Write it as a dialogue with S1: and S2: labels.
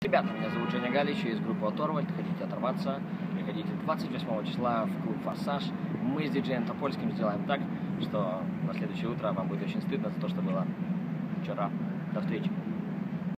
S1: Ребята, меня зовут Женя Галич, из группы Оторвальд. Хотите оторваться? Приходите 28 числа в клуб «Форсаж». Мы с диджеем Топольским сделаем так, что на следующее утро вам будет очень стыдно за то, что было вчера. До встречи.